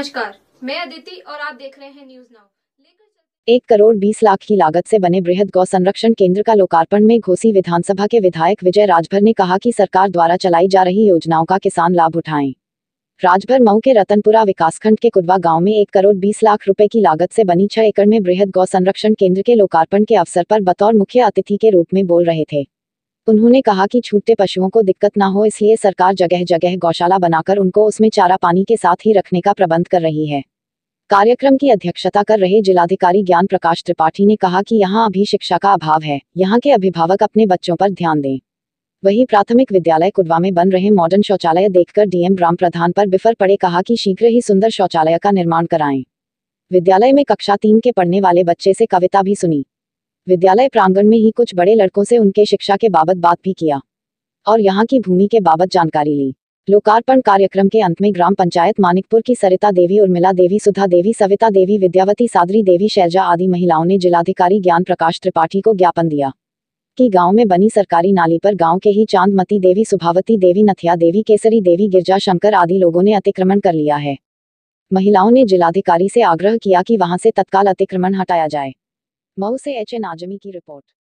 नमस्कार, मैं अदिति और आप देख रहे हैं न्यूज नाउ। 1,20,00,000 की लागत से बने बृहद गौ संरक्षण केंद्र का लोकार्पण में घोसी विधानसभा के विधायक विजय राजभर ने कहा कि सरकार द्वारा चलाई जा रही योजनाओं का किसान लाभ उठाएं। राजभर मऊ के रतनपुरा विकासखंड के कुदवा गांव में 1,20,00,000 रुपए की लागत से बनी 6 एकड़ में बृहद गौ संरक्षण केंद्र के लोकार्पण के अवसर पर बतौर मुख्य अतिथि के रूप में बोल रहे थे। उन्होंने कहा कि छूटते पशुओं को दिक्कत न हो, इसलिए सरकार जगह जगह गौशाला बनाकर उनको उसमें चारा पानी के साथ ही रखने का प्रबंध कर रही है। कार्यक्रम की अध्यक्षता कर रहे जिलाधिकारी ज्ञान प्रकाश त्रिपाठी ने कहा कि यहां अभी शिक्षा का अभाव है, यहां के अभिभावक अपने बच्चों पर ध्यान दें। वहीं प्राथमिक विद्यालय कुदवा में बन रहे मॉडर्न शौचालय देखकर डीएम राम प्रधान पर बिफर पड़े, कहा कि शीघ्र ही सुंदर शौचालय का निर्माण कराएं। विद्यालय में कक्षा 3 के पढ़ने वाले बच्चे से कविता भी सुनी। विद्यालय प्रांगण में ही कुछ बड़े लड़कों से उनके शिक्षा के बाबत बात भी किया और यहाँ की भूमि के बाबत जानकारी ली। लोकार्पण कार्यक्रम के अंत में ग्राम पंचायत मानिकपुर की सरिता देवी, उर्मिला देवी, सुधा देवी, सविता देवी, विद्यावती, सादरी देवी, शैलजा आदि महिलाओं ने जिलाधिकारी ज्ञान प्रकाश त्रिपाठी को ज्ञापन दिया कि गांव में बनी सरकारी नाली पर गांव के ही चांदमती देवी, सुभावती देवी, नथिया देवी, केसरी देवी, गिरजा शंकर आदि लोगों ने अतिक्रमण कर लिया है। महिलाओं ने जिलाधिकारी से आग्रह किया कि वहां से तत्काल अतिक्रमण हटाया जाए। मऊ से एचएन आजमी की रिपोर्ट।